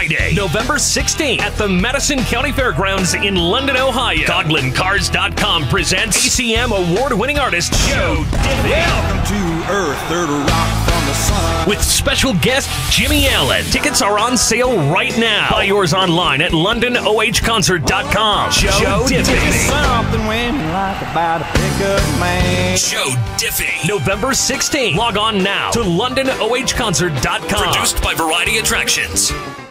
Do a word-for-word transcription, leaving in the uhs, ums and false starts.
Friday, November sixteenth at the Madison County Fairgrounds in London, Ohio. Coghlan Cars dot com presents A C M award-winning artist Joe Diffie. Welcome to Earth, third rock from the sun. With special guest Jimmie Allen. Tickets are on sale right now. Buy yours online at London O H Concert dot com. Joe, Joe Diffie. Something women like about a pickup man. Joe Diffie. November sixteenth. Log on now to London O H Concert dot com. Produced by Variety Attractions.